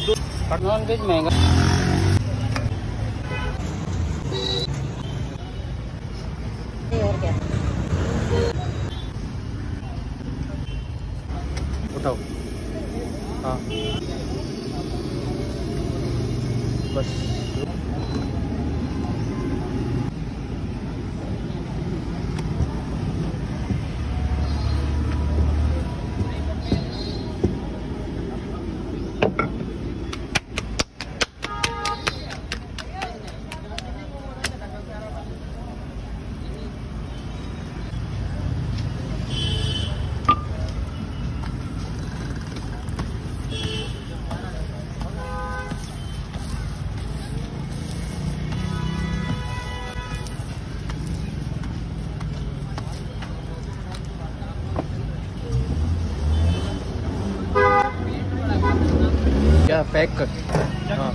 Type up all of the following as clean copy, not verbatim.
Non veg महंगा। और क्या उठाओ। हाँ बस। क्या पैक कर? हाँ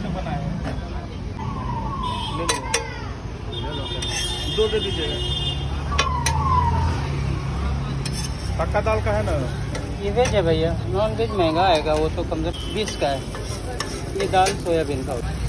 दो दे दीजिएगा। पक्का दाल का है ना? ये वेज है भैया, नॉन वेज महंगा आएगा, वो तो कम से कम 20 का है। ये दाल सोयाबीन का होता है।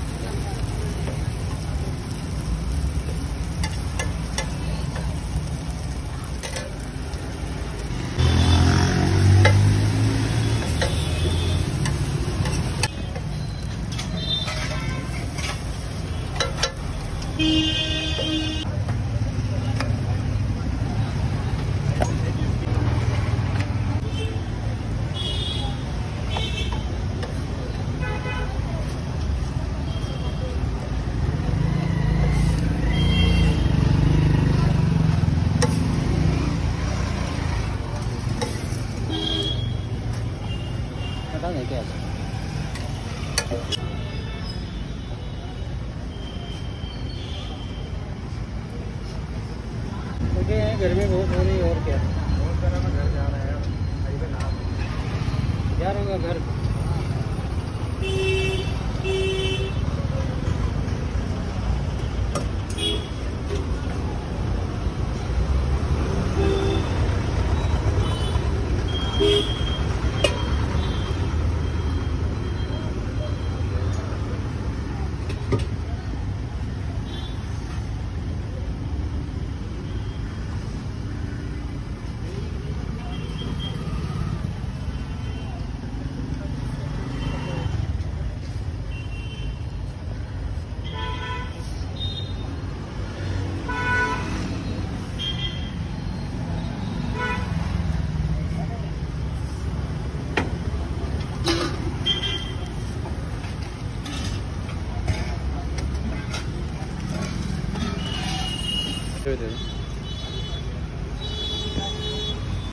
पता नहीं क्या गर्मी बहुत हो रही है। और क्या घर जा रहे हैं, जा रहा हूँ घर। दे